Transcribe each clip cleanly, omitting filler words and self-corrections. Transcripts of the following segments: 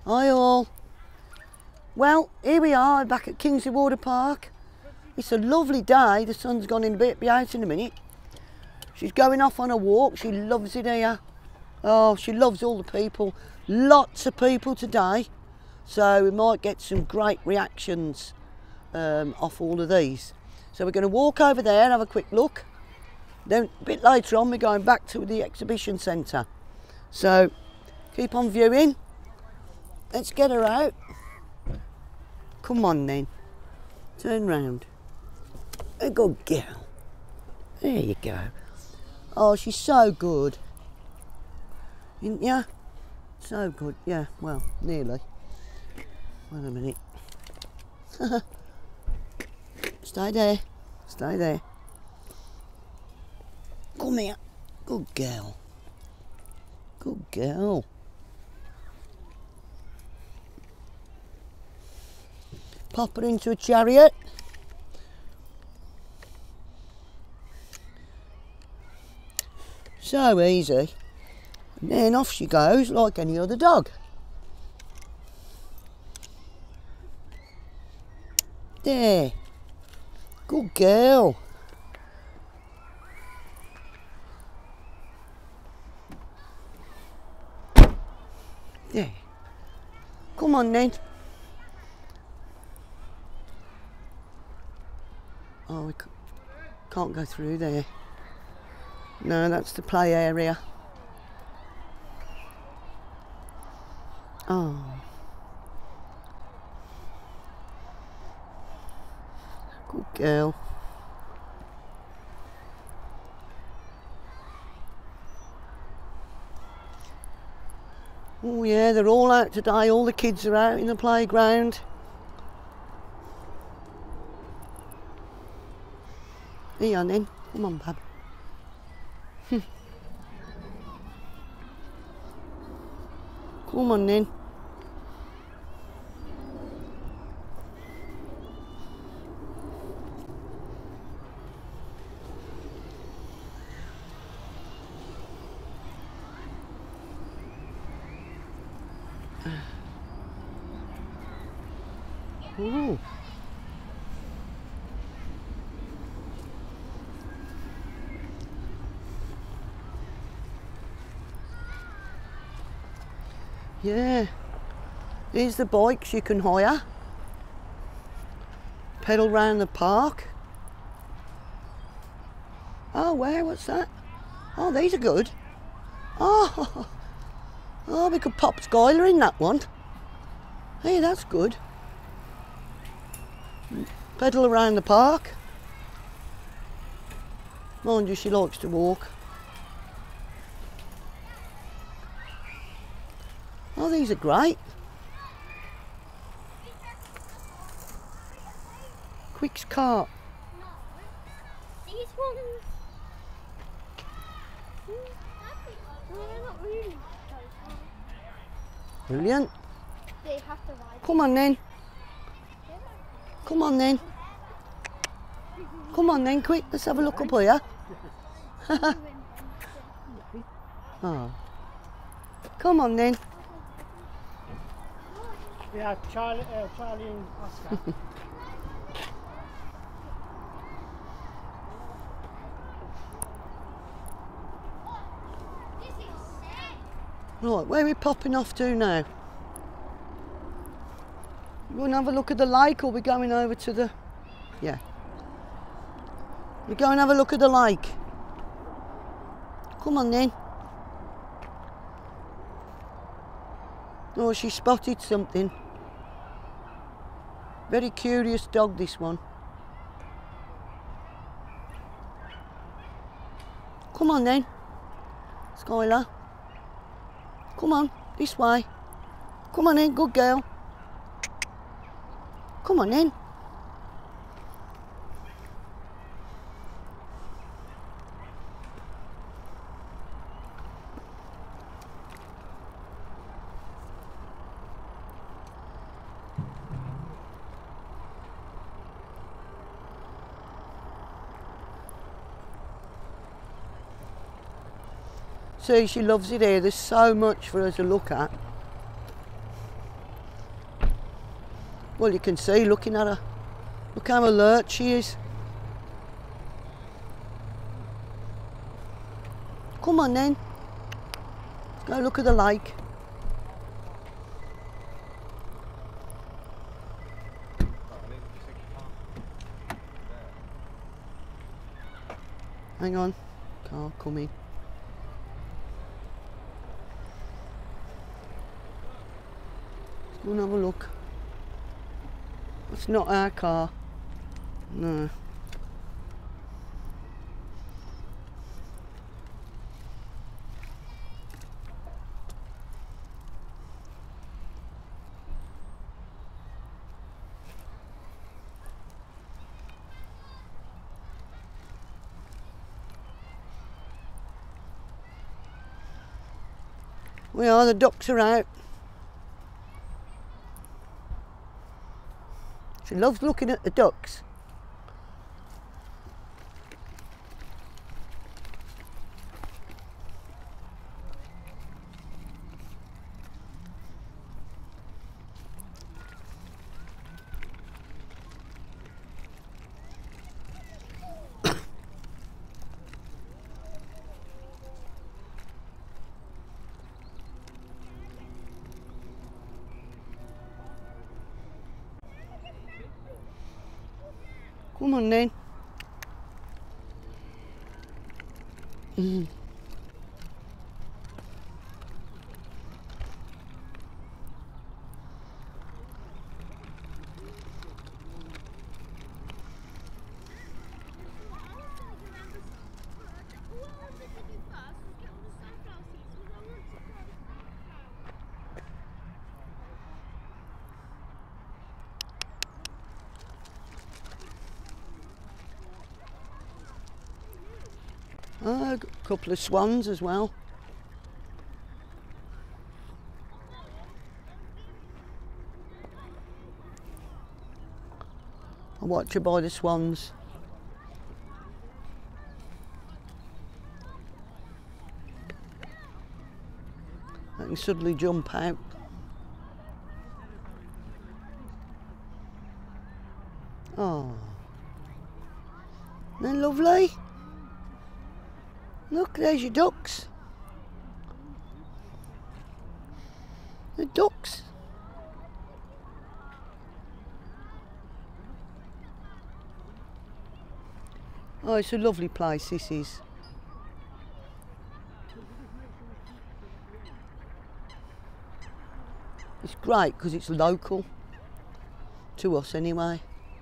Hi all. Well, here we are back at Kingsley Water Park. It's a lovely day. The sun's gone in a bit, be out in a minute. She's going off on a walk. She loves it here. Oh, she loves all the people. Lots of people today. So we might get some great reactions off all of these. So we're going to walk over there and have a quick look. Then a bit later on we're going back to the exhibition centre. So keep on viewing. Let's get her out. Come on then. Turn round. A good girl. There you go. Oh, she's so good. Isn't ya? So good. Yeah, well, nearly. Wait a minute. Stay there. Stay there. Come here. Good girl. Good girl. Pop her into a chariot. So easy. And then off she goes like any other dog. There. Good girl. There. Come on then. Oh, we can't go through there. No, that's the play area. Oh. Good girl. Oh yeah, they're all out today. All the kids are out in the playground. Here on then. Come on, bub. Come on then. Ooh. Yeah, here's the bikes you can hire. Pedal round the park. Oh, where? What's that? Oh, these are good. Oh, oh, we could pop Skylar in that one. Hey, that's good. Pedal around the park. Mind you, she likes to walk. Oh, these are great. Quick's cart. These ones. They're not really. Brilliant. They have to ride. Come on then. Come on then. Come on then, quick. Let's have a look up here. Oh. Come on then. Yeah, Charlie and Oscar. Right, where are we popping off to now? We want to have a look at the lake, or we're going over to the... Yeah. We're going to have a look at the lake. Come on then. Oh, she spotted something. Very curious dog, this one. Come on then, Skylar. Come on, this way. Come on then, good girl. Come on then. See, she loves it here. There's so much for her to look at. Well, you can see looking at her. Look how alert she is. Come on then. Let's go look at the lake. Hang on. Car coming. Let's go and have a look. It's not our car. No. We are, the ducks are out. She loves looking at the ducks. Come on then. A couple of swans as well. I'll watch her by the swans. I can suddenly jump out. Oh, isn't that lovely? Look, there's your ducks. The ducks. Oh, it's a lovely place, this is. It's great because it's local to us anyway.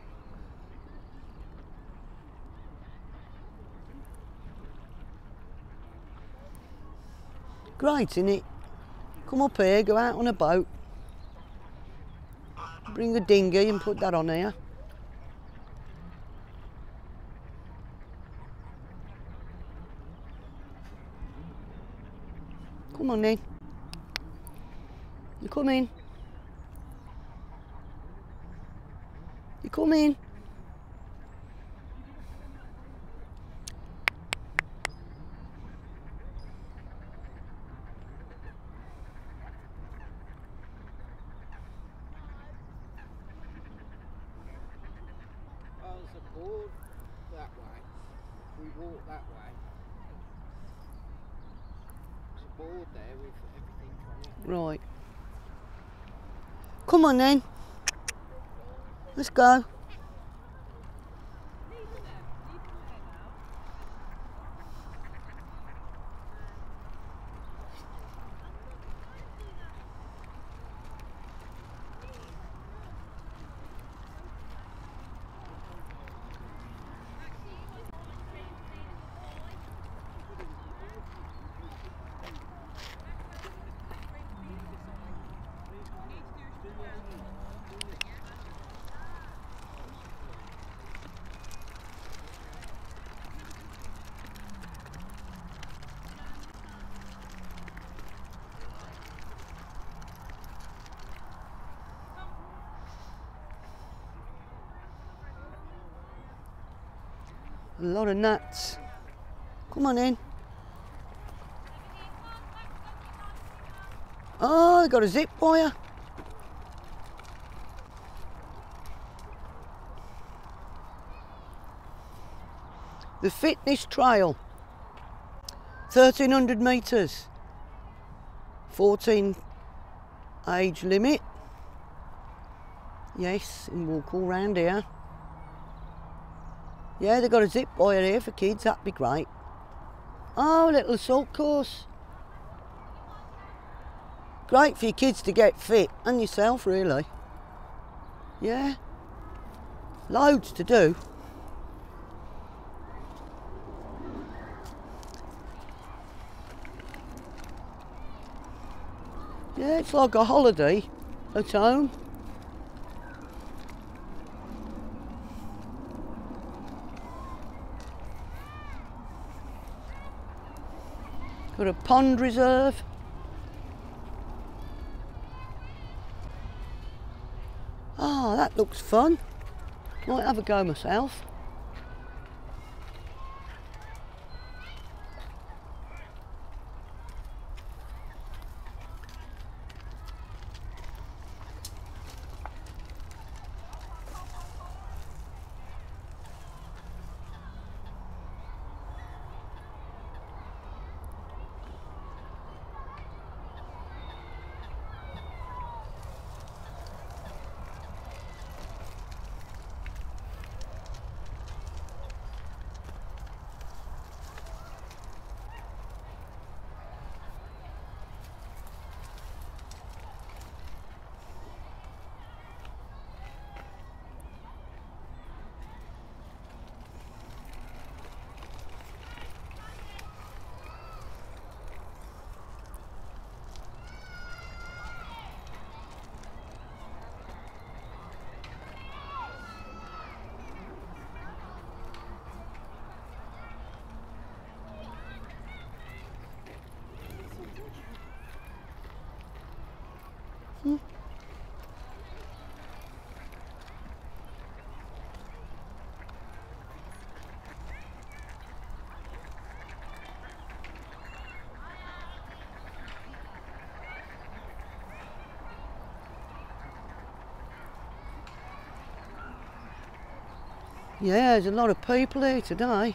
Great, isn't it? Come up here, go out on a boat. Bring the dinghy and put that on here. Come on then. You come in. You come in. There's a board that way. We walk that way. There's a board there with everything on it. Right. Come on then. Let's go. A lot of nuts. Come on in. Oh, they got a zip wire. The fitness trail. 1300 metres. 14 age limit. Yes, and walk all round here. Yeah, they've got a zip wire here for kids, that'd be great. Oh, a little assault course. Great for your kids to get fit, and yourself really. Yeah. Loads to do. Yeah, it's like a holiday at home. Got a pond reserve. Oh, that looks fun. Might have a go myself. Yeah, there's a lot of people here today.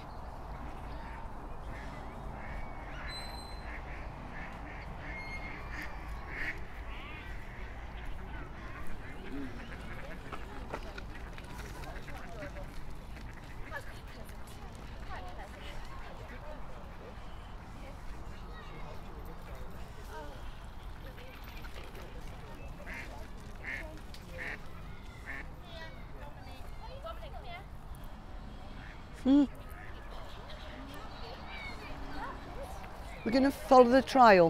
We're going to follow the trail.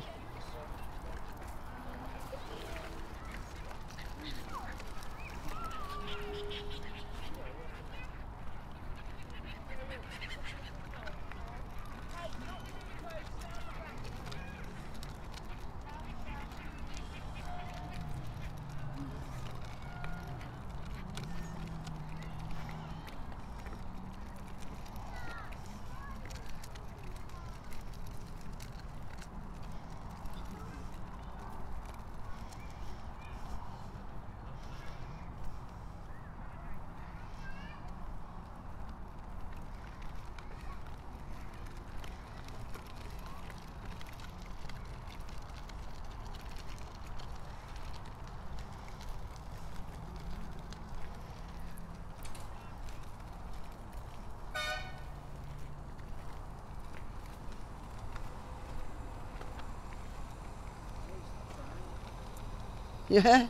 Yeah.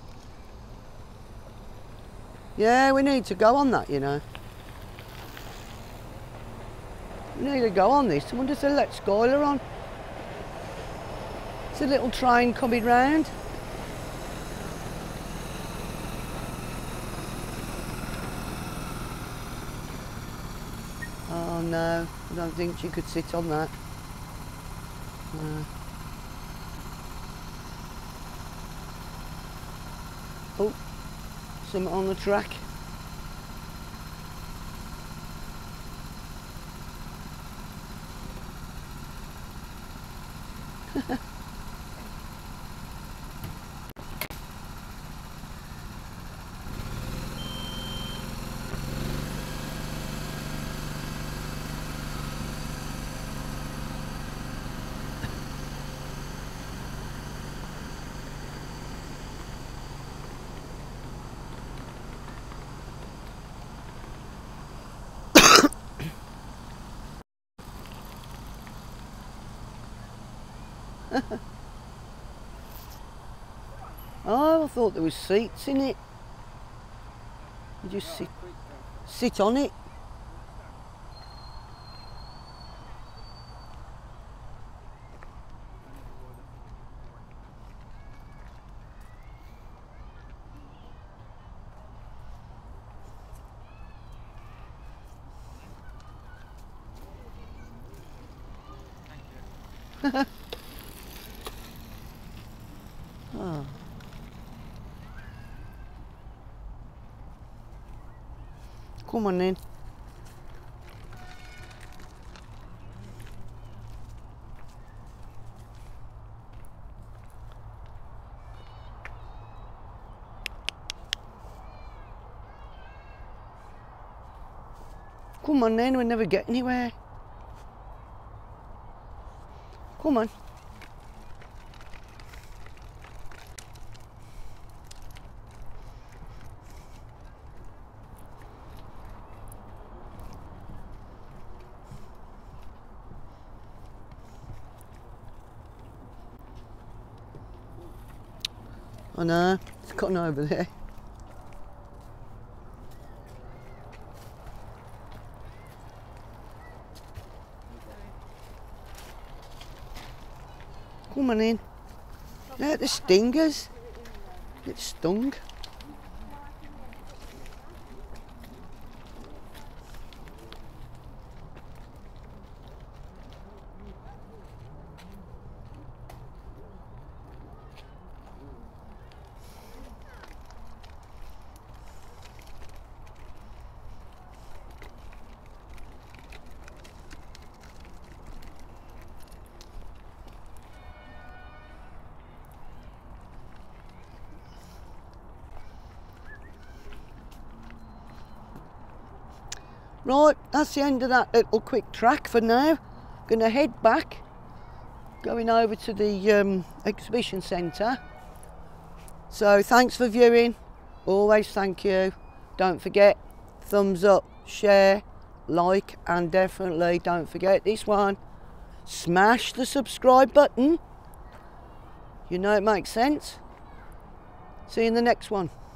Yeah, we need to go on that, you know. We need to go on this. I wonder if they'll let Skylar on. It's a little train coming round. Oh no, I don't think she could sit on that. No. Oh, something on the track. Oh, I thought there was seats in it. You just sit on it. Oh. Come on then. Come on then, we'll never get anywhere. Come on. I know, it's cutting over there. Come on in. Yeah, the stingers. It stung. Right, that's the end of that little quick track for now. Gonna head back, going over to the exhibition centre. So thanks for viewing, always thank you. Don't forget, thumbs up, share, like, and definitely don't forget this one, smash the subscribe button. You know it makes sense. See you in the next one.